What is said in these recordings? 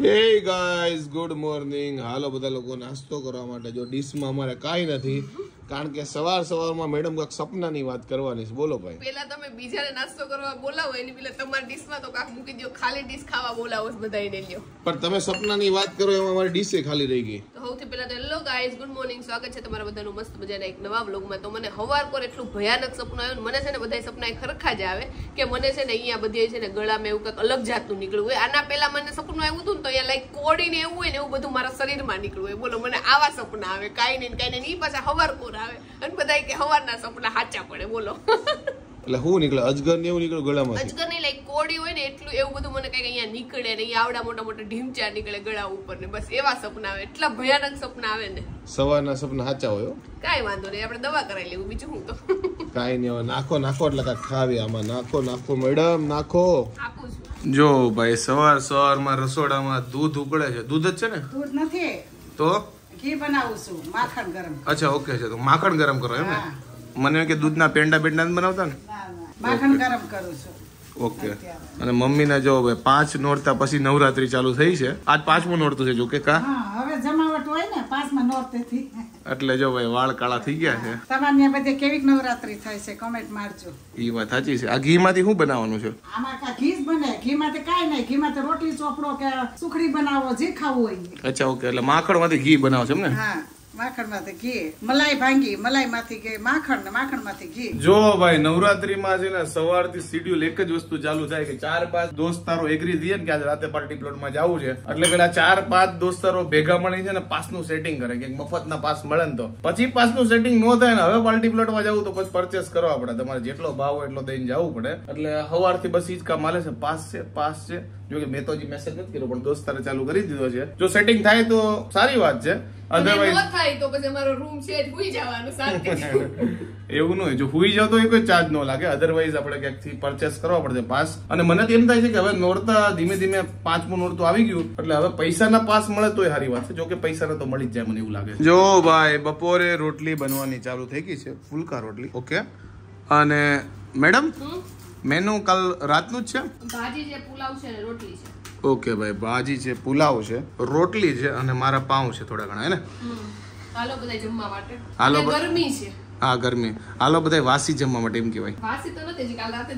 Hey guys good morning. હાલો બધા લોકો નાસ્તો કરવા માટે. જો ડીશમાં અમારે કાંઈ નથી, કારણ કે સવારમાં મેડમ કાંઈક સપનાની વાત કરવાની છે. બોલો ભાઈ. પેલા તમે બીજાને નાસ્તો કરવા બોલાવો એની પેલા તમારી ડીશમાં તો કાંઈક મૂકી દો. ખાલી ડીશ ખાવા બોલાવો બધાને લ્યો. પણ તમે સપનાની વાત કરો એમાં અમારી ડીશે ખાલી રહી ગઈ. તો સૌથી પહેલા તો હેલો ગાઈઝ ગુડ મોર્નિંગ, સ્વાગત છે તમારા બધાનું મસ્ત મજાના એક નવા વ્લોગમાં. તો મને હવાર પર એટલું ભયાનક સપનું આવ્યું. મને છે ને બધા સપના એ ખરખા જ આવે કે મને છે ને અહીંયા બધે છે ને ગળામાં એવું કંઈક અલગ જાતનું નીકળ્યું હોય. આના પહેલા મને સપનું આવ્યું હતું ને તો અહીંયા લાઈક કોડીને એવું હોય ને એવું બધું મારા શરીરમાં નીકળ્યું હોય. બોલો મને આવા સપના આવે, કાંઈ નહીં ઈ પાછા હવાર કોર આવે અને બધા કે હવારના સપના સાચા પડે. બોલો એટલે હું નીકળે અજગર ને એવું નીકળ્યું ગળામાં? અજગર નહીં, લાઈક કોડી હોય ને એટલું એવું બધું મને કઈક અહીંયા નીકળે ને આવડા મોટા મોટા ઢીમચા નીકળે ગળા ઉપર ને બસ એવા સપના આવે. એટલા ભયાનક સપના આવે ને. સવારના સપના સાચા હોય? કાંઈ વાંધો નહીં, આપણે દવા કરાવી લેવું, બીજું હું તો કાંઈ નહીં. હવે નાખો એટલે કાંઈક ખાવી આમાં. નાખો મેડમ નાખો. આપું છું. જો ભાઈ સવારમાં રસોડામાં દૂધ ઉકળે છે. દૂધ જ છે ને? દૂધ નથી તો ઘી બનાવું છું, માખણ ગરમ. અચ્છા ઓકે છે. તો માખણ ગરમ કરો એમ ને? મને કે દૂધના પેંડા બનાવતા ને? માખણ ગરમ કરું છું. ઓકે. અને મમ્મીને જો 5 નોરતા પછી નવરાત્રી ચાલુ થઈ છે. આજ 5મું નોરતું છે જો કે કા? હા, હવે જમાવટ હોય ને 5મા નોરતેથી. એટલે જો ભાઈ વાળ કાળા થઈ ગયા છે. તમારે બધે કેવી નવરાત્રી થાય છે કમેન્ટ મારજો. ઈ વાત સાચી છે. આ ઘી માંથી શું બનાવવાનું છે? આમાં કા ઘી જ બને. ઘી માં કાઈ નહીં. ઘી માં રોટલી ચોપડો કે સુખડી બનાવો, જે ખાવું હોય. અચ્છા ઓકે. એટલે માખણ માંથી ઘી બનાવો છે એમ ને? હા, માખણ માંથી ઘી, મલાઈ ભાંગી, મલાઈ માંથી ઘી, માખણ ને માખણ માંથી ઘી. જો ભાઈ નવરાત્રીમાં છે ને સવારથી શેડ્યુલ એક જ વસ્તુ ચાલુ થાય કે 4-5 દોસ્તારો એગ્રી થઈએ ને કે આજે રાતે પાર્ટી પ્લોટમાં જવું છે. એટલે પેલા 4-5 દોસ્તારો ભેગા મળી છે ને પાસનું સેટિંગ કરે કે મફતના પાસ મળે ને તો પછી પાસનું સેટિંગ ન થાય ને હવે પાર્ટી પ્લોટમાં જવું તો પછી પરચેસ કરવા પડે. તમારે જેટલો ભાવ હોય એટલો દઈને જવું પડે. એટલે સવારથી બસ ઈ જ કામ હાલે છે. પાસ છે. જો કે મેં તો હજી મેસેજ નથી કર્યો પણ દોસ્તારે ચાલુ કરી દીધો છે. જો સેટિંગ થાય તો સારી વાત છે. અધરવાઇઝ ન થાય તો પછી અમારો રૂમ છે જ હુઈ જવાનું શાંતિથી. એવું ન હોય. જો હુઈ જાવ તો એ કોઈ ચાર્જ ન લાગે. અધરવાઇઝ આપણે ક્યાંકથી પરચેસ કરવા પડશે પાસ. અને મને તો એમ થાય છે કે હવે નોરતા ધીમે 5મું નોરતું આવી ગયું એટલે હવે પૈસાના પાસ મળે તોય સારી વાત છે. જો કે પૈસાના તો મળી જ જાય મને એવું લાગે છે. જો ભાઈ બપોરે રોટલી બનવાની ચાલુ થઈ ગઈ છે. ફુલકા રોટલી. ઓકે. અને મેડમ મેનુ કાલ રાતનું જ છે? ભાજી છે, પુલાવ છે ને રોટલી છે. ઓકે ભાઈ, ભાજી છે, પુલાવ છે, રોટલી છે અને મારા પાઉં છે થોડા ઘણા. હે ને? હાલો બધા જમવા માટે. હાલો ગરમી છે. હા ગરમી. હાલો બધા વાસી જમવા માટે એમ કહેવાય. વાસી તો નથી, કાલ રાતે જ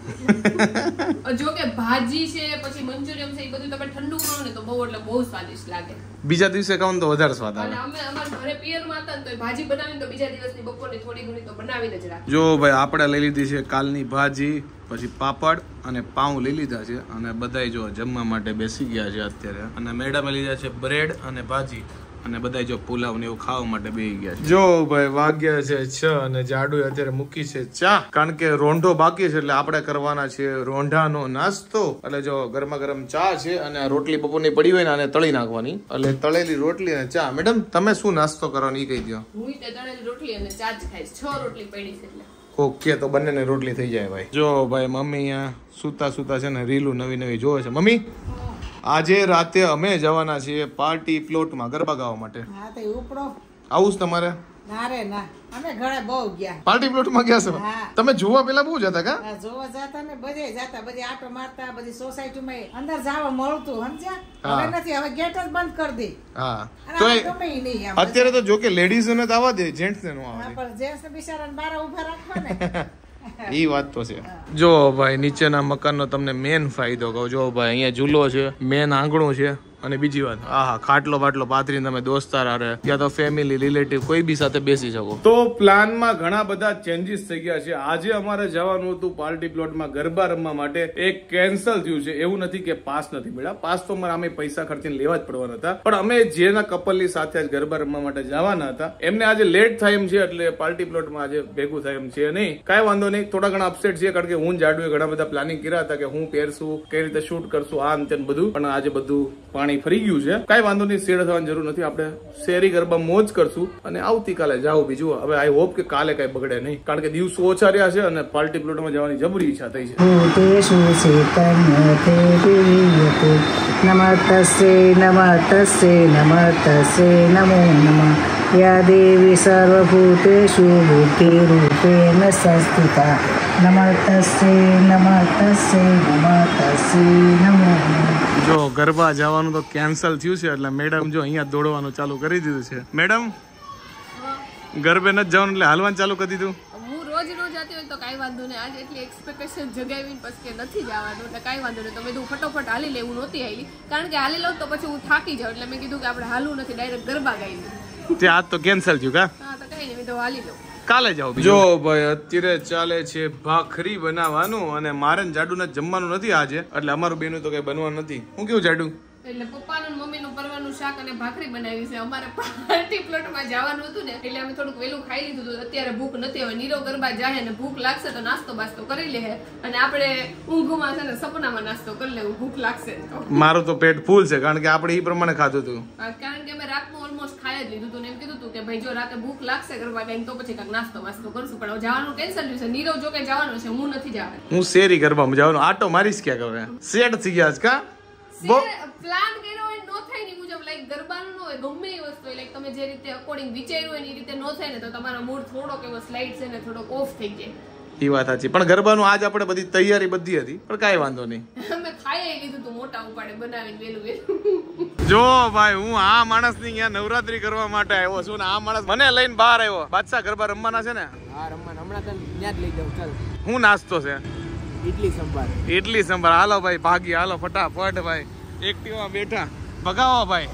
બનાવ્યું. જો કે ભાજી છે પછી મંચુરિયન છે એ બધું તમે ઠંડુ કરો ને તો બહુ એટલે બહુ સ્વાદિષ્ટ લાગે. બીજા દિવસે ખાવ તો વધારે સ્વાદ આવે. અને અમે અમારા ઘરે પિયરમાં હતા ને તો ભાજી બનાવીને તો બીજા દિવસની બપોરની થોડી ઘણી તો બનાવીને જ રાખી. જો ભાઈ આપણે લઈ લીધી છે કાલની ભાજી, પછી પાપડ અને પાઉં લઈ લીધા છે અને બધાય જો જમવા માટે બેસી ગયા છે અત્યારે. અને મેડમે લીધા છે બ્રેડ અને ભાજી અને બધાય જો પુલાવ ને એવું ખાવા માટે બેસી ગયા છે. જો ભાઈ વાગ્યા છે 6 અને જાડુ અત્યારે મૂકી છે ચા, કારણ કે રોંઢો બાકી છે એટલે આપણે કરવાના છે રોંઢાનો નાસ્તો. એટલે જો ગરમા ગરમ ચા છે અને આ રોટલી બપોરની પડી હોય ને આને તળી નાખવાની. એટલે તળેલી રોટલી અને ચા. મેડમ તમે શું નાસ્તો કરવાનો ઈ કહી દો. હું તે તળેલી રોટલી અને ચા જ ખાઈશ. 6 રોટલી પડી છે એટલે. ઓકે, તો બંનેને રોટલી થઈ જાય ભાઈ. જો ભાઈ મમ્મી અહીંયા સુતા છે ને રીલું નવી જોવે છે. મમ્મી આજે રાતે અમે જવાના છીએ પાર્ટી પ્લોટમાં ગરબા ગાવા માટે. હા તો ઉપડો. આવું જ તમારે? ના રે ના, અમે ઘરે બહુ ગયા. પાર્ટી પ્લોટમાં ગયા છો? તમે જોવા પેલા બહુ જતા કા? હા, જોવા જતા ને બધે જતા, બધી આટો મારતા, બધી સોસાયટીમાં અંદર જવા મળતું. સમજ્યા? હવે નથી, હવે ગેટ જ બંધ કરી દે. હા તો અત્યારે તો જો કે લેડીઝ ને તો આવવા દે, જેન્ટ્સ ને નો આવવા દે. પણ જેન્ટ્સ ને બિચારાને બહાર ઊભા રાખવા ને. ઈ વાત તો છે. જો ભાઈ નીચેના મકાનનો તમને મેન ફાયદો કહું. જો ભાઈ અહીંયા ઝૂલો છે, મેન આંગણું છે અને બીજી વાત ખાટલો બાટલો પાથરીને તમે દોસ્તાર હારે યા તો ફેમિલી રિલેટિવ કોઈ બી સાથે બેસી શકો. તો પ્લાનમાં ઘણા બધા ચેન્જીસ થઈ ગયા છે. આજે અમારે જવાનું હતું પાર્ટી પ્લોટમાં ગરબા રમવા માટે, એક કેન્સલ થયું છે. એવું નથી કે પાસ નથી મળ્યા, પાસ તો અમારે પૈસા ખર્ચીને લેવા જ પડવાના હતા. પણ અમે જેના કપલની સાથે જ ગરબા રમવા માટે જવાના હતા એમને આજે લેટ થાય એમ છે એટલે પાર્ટી પ્લોટમાં આજે ભેગું થાય એમ છે નહીં. કાંઈ વાંધો નહીં, થોડા ઘણા અપસેટ છે કારણ કે હું જાડુએ ઘણા બધા પ્લાનિંગ કર્યા હતા કે હું પહેરશું, કઈ રીતે શૂટ કરશું, આ અંતે બધું. પણ આજે બધું પાણી ફરી ગયું છે. કઈ વાંધો નહીં, શેર થવાની જરૂર નથી. આપણે શેરી ગરબા મોજ કરશું અને આવતીકાલે જાવ. બીજું હવે આઈ હોપ કે કાલે કઈ બગડે નહીં, કારણ કે દિવસો ઓછા રહ્યા છે અને પાર્ટી પ્લોટમાં જવાની જબરી ઈચ્છા થઈ છે. નમો નમઃ યા દેવી સર્વભૂતેષુ બુદ્ધિરૂપેણ સંસ્થિતા નમસ્તે નમસ્તે નમસ્તે નમો. જો ગરબા જવાનું તો કેન્સલ થયું છે એટલે મેડમ જો અહીંયા દોડવાનું ચાલુ કરી દીધું છે. મેડમ ગરબે નથી જવાનું એટલે હાલવાનું ચાલુ કરી દીધું. હું રોજ જતી હોય તો કાંઈ વાંધો નહીં. આજે એટલી એક્સપેક્ટેશન જગાવીને પછી કે નથી જવાનું એટલે કાંઈ વાંધો નહીં. તો મેં કીધું ફટોફટ હાલી લેવું નહોતી હાલી, કારણ કે હાલી લઉં તો પછી હું થાકી જાઉં. એટલે મેં કીધું કે આપણે હાલવું નથી, ડાયરેક્ટ ગરબા ગાઈ લઉં. તે આજ તો કેન્સલ થયું કા? હા તો કઈ નહીં, મેં તો હાલી લઉં. કાલે જાઓ. જો ભાઈ અત્યારે ચાલે છે ભાખરી બનાવવાનું અને મારે જાડુ ને જમવાનું નથી આજે, એટલે અમારું બેનું તો કઈ બનવાનું નથી. હું કેવું જાડુ? એટલે પપ્પાનું મમ્મીનું પરવાનું શાક અને ભાખરી બનાવી છે. અમારે પાર્ટી પ્લોટમાં જવાનું હતું ને એટલે અમે થોડુંક વહેલું ખાઈ લીધું હતું. અત્યારે ભૂખ નથી. હવે નીરવ ગરબા જાય ને ભૂખ લાગશે તો નાસ્તો બાસ્તો કરી લે, અને આપણે ઊંઘમાં છે ને સપનામાં નાસ્તો કરી લેવું ભૂખ લાગશે તો. મારું તો પેટ ફૂલ છે કારણ કે આપણે એ પ્રમાણે ખાધું હતું. કારણ કે અમે રાતનું ઓલમોસ્ટ ખાઈ જ લીધું હતું ને એમ કીધું હતું કે ભાઈ જો રાતે ભૂખ લાગશે ગરબા ગાઈને તો પછી કાંઈક નાસ્તો વાસ્તો કરશું. પણ જવાનું કેન્સલ થયું છે. નીરવ જો કે જવાનો છે, હું નથી જવાનું. હું શેરી ગરબામાં જવાનું આટો મારીશ ક્યાં હવે સેટ થઈ ગયા કા? પ્લાન કર્યો હોય નો થાય ને મુજબ લાઈક ગરબાનું નો હોય, ગમે એ વસ્તુ હોય લાઈક તમે જે રીતે અકોર્ડિંગ વિચાર્યું હોય એ રીતે નો થાય ને તો તમારો મૂડ થોડોક એવો સ્લાઇડ છે ને થોડોક ઓફ થઈ જાય. એ વાત સાચી. પણ ગરબાનું આજ આપણે બધી તૈયારી બધી હતી પણ કાંઈ વાંધો નહીં. અમે ખાઈ લીધું તું મોટા ઉપાડે બનાવીને વેલું વેલું. જો ભાઈ હું આ માણસ ની અહીંયા નવરાત્રી કરવા માટે આવ્યો છું ને આ માણસ મને લઈને બહાર આવ્યો. બાદશાહ ગરબા રમવાના છે ને? હા રમવાના. હમણાં તને ત્યાં જ લઈ જાઉં. ચાલ. હું નાસ્તો છે? ઇડલી સંભાર. ઇડલી સંભાર. હાલો ભાઈ ભાગી, હાલો ફટાફટ ભાઈ. એક્ટિવા બેઠા ભગાવો ભાઈ.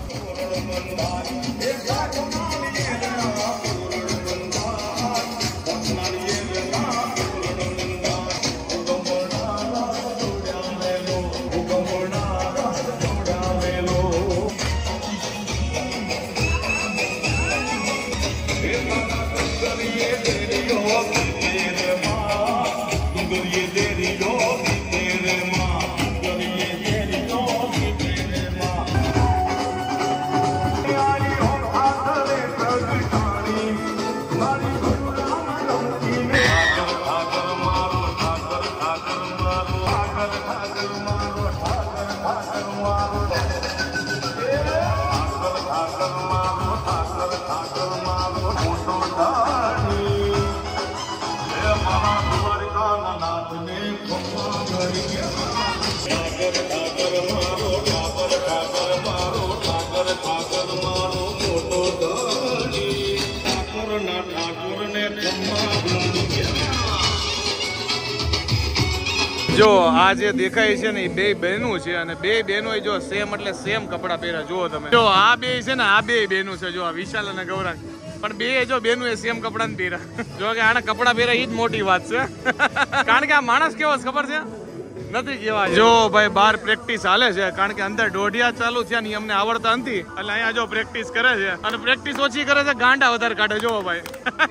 જો આ જે દેખાય છે ને એ બે બહેનો છે અને બે બહેનો જો સેમ એટલે સેમ કપડા પહેર્યા. જુઓ તમે, જો આ બે છે ને આ બે બહેનો છે. જો આ વિશાલ અને ગૌરાંગ પણ બે જો બેનો એ સેમ કપડા ને પહેર્યા. જો કે આને કપડા પહેર્યા એ જ મોટી વાત છે. કારણ કે આ માણસ કેવો ખબર છે નથી કેવા. જો ભાઈ બહાર પ્રેક્ટિસ હાલે છે કારણ કે અંદર દોઢિયા ચાલુ થયા ને અમને આવડતા નથી એટલે અહીંયા જો પ્રેક્ટિસ કરે છે અને પ્રેક્ટિસ ઓછી કરે છે ગાંડા વધારે કાઢે. જો ભાઈ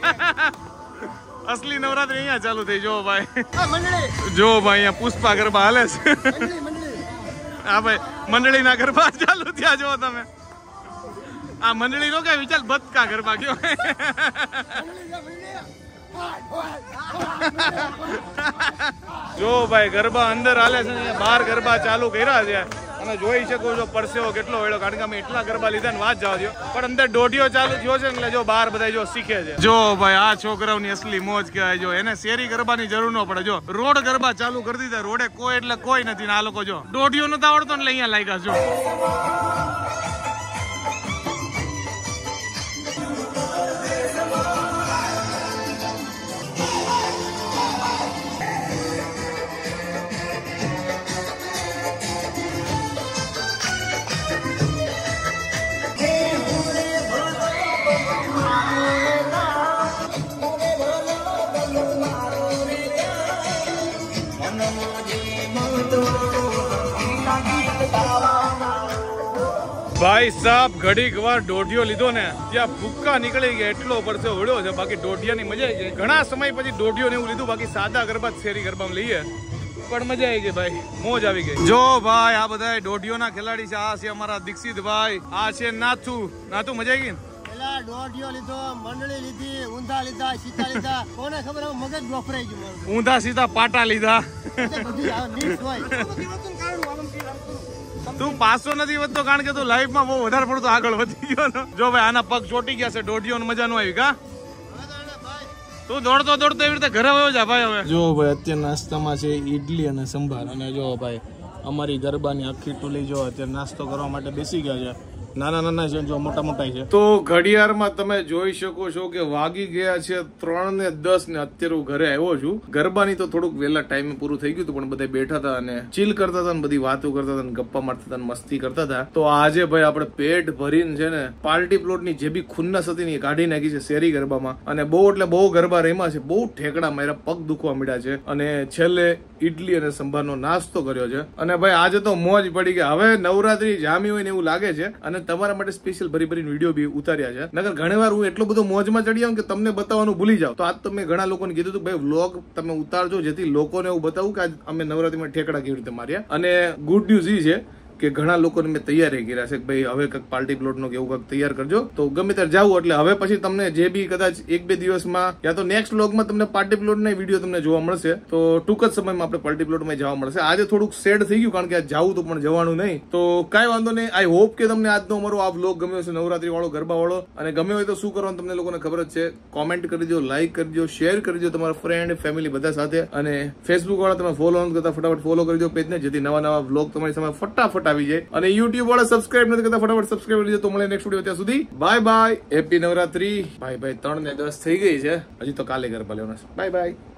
અસલી નવરાત્રી અહીંયા ચાલુ થઈ. જો ભાઈ જો ભાઈ અહીંયા પુષ્પા ગરબા હાલે છે. હા ભાઈ મંડળી ના ગરબા ચાલુ થયા. જો તમે આ મંડળી નો કઈ વિચાર બદકા ગરબા કયો. જો ભાઈ ગરબા અંદર હાલે છે, બહાર ગરબા ચાલુ કર્યા છે અને જોઈ શકો છો પરસેવો કેટલો વેળો કારણ કે અમે એટલા ગરબા લીધા ને વાત જવા દો. પણ અંદર દોઢિયો ચાલુ થયો છે એટલે જો બહાર બધા જો શીખે છે. જો ભાઈ આ છોકરાઓની અસલી મોજ કહેવાય. જો એને શેરી ગરબાની જરૂર ન પડે. જો રોડ ગરબા ચાલુ કરી દીધા. રોડે કોઈ એટલે કોઈ નથી ને આ લોકો જો દોઢિયો નતો આવડતો એટલે અહીંયા લાગ્યા. જો ભાઈ સાહેબ ઘડીક વાર દોઢિયો લીધો ને ત્યાં ભૂક્કા નીકળી ગયા એટલો પરસે વળ્યો છે. બાકી દોઢિયાની મજા આવી ગઈ. ઘણા સમય પછી દોઢિયો ને એવું લીધું. બાકી સાદા ગરબા શેરી ગરબામાં લઈએ પણ મજા આવી ગઈ ભાઈ, મોજ આવી ગઈ. જો ભાઈ આ બધા દોઢિયોના ખેલાડી છે. આ છે અમારા દીક્ષિત ભાઈ, આ છે નાથુ. નાથુ મજા આવી ગઈ ને? પેલા દોઢિયો લીધો, મંડળી લીધી, ઊંધા લીધા, સીતા લીધા. કોને ખબર મગજ વફરાઈ ગયું. ઊંધા સીધા પાટા લીધા. તું પાસો નથી વધતો કારણ કે તું લાઈફ માં બહુ વધારે પડતો આગળ વધી ગયો. જો ભાઈ આના પગ ચોટી ગયા છે. દોઢિયો મજા ન આવી કા? તું દોડતો દોડતો એવી રીતે ઘરે આવ્યો જા ભાઈ. હવે જો ભાઈ અત્યારે નાસ્તામાં છે ઈડલી અને સંભાર. અને જો ભાઈ અમારી ગરબાની આખી ટોલી જો અત્યારે નાસ્તો કરવા માટે બેસી ગયા છે. નાના નાના છે, જો મોટા મોટા છે. તો ઘડિયાળમાં તમે જોઈ શકો છો કે વાગી ગયા છે 3:10 ને અત્યારે હું ઘરે આવ્યો છું. ગરબાની તો થોડુંક વહેલા ટાઈમે પૂરું થઈ ગયું હતું, પણ બધા બેઠા હતા અને ચીલ કરતા હતા, બધી વાતો કરતા હતા, ગપ્પા મારતા હતા, મસ્તી કરતા હતા. તો આજે ભાઈ આપણે પેટ ભરીને છે ને પાર્ટી પ્લોટની જે બી ખુન્નસ હતી ને એ કાઢી નાખી છે શેરી ગરબામાં. અને બહુ એટલે બહુ ગરબા રમ્યા છે, બહુ ઠેકડા મારા, પગ દુખવા મળ્યા છે. અને છેલ્લે ઈડલી અને સંભારનો નાસ્તો કર્યો છે. અને ભાઈ આજે તો મોજ પડી ગયા. હવે નવરાત્રી જામી હોય ને એવું લાગે છે. અને તમારા માટે સ્પેશિયલ ભરીને વિડીયો બી ઉતાર્યા છે. નકર ઘણીવાર હું એટલો બધો મોજમાં ચડી આવું કે તમને બતાવવાનું ભૂલી જાવ. તો આજ તો મેં ઘણા લોકોને કીધું હતું ભાઈ વ્લોગ તમે ઉતારજો, જેથી લોકોને એવું બતાવું કે આજ અમે નવરાત્રીમાં ઠેકડા કેવી રીતે માર્યા. અને ગુડ ન્યૂઝ એ છે કે ઘણા લોકોને મેં તૈયારી કર્યા છે કે ભાઈ હવે કંઈક પાર્ટી પ્લોટનો કે એવું કંઈક તૈયાર કરજો. તો ગમે ત્યારે જાવ એટલે હવે પછી તમને જે બી કદાચ 1-2 દિવસમાં યા તો નેક્સ્ટ વ્લોગમાં તમને પાર્ટી પ્લોટના વિડીયો તમને જોવા મળશે. તો ટૂંક જ સમયમાં આપણે પાર્ટી પ્લોટમાં જવા મળશે. આજે થોડુંક સેડ થઈ ગયું કારણ કે આજે જાવું તો પણ જવાનું નહીં. તો કાંઈ વાંધો નહીં. આઈ હોપ કે તમને આજનો અમારો આ વ્લોગ ગમ્યો છે, નવરાત્રી વાળો, ગરબા વાળો. અને ગમ્યો હોય તો શું કરવાનું તમને લોકોને ખબર જ છે. કોમેન્ટ કરી દો, લાઈક કરી દો, શેર કરી દો તમારા ફ્રેન્ડ ફેમિલી બધા સાથે. અને ફેસબુક વાળા તમે ફોલો નથી કરતા ફટાફટ ફોલો કરી દો પેજને, જેથી નવા નવા વ્લોગ તમારી સામે ફટાફટ આવી જાય. અને યુટ્યુબ વાળા સબસ્ક્રાઇબ નથી કરતા ફટાફટ સબસ્ક્રાઇબ કરી દો. તો મળે નેક્સ્ટ વિડીયો. ત્યાં સુધી બાય બાય. હેપી નવરાત્રી. ભાઈ 3:10 થઈ ગઈ છે, હજી તો કાલે ગરબા લેવાના છે. Bye by.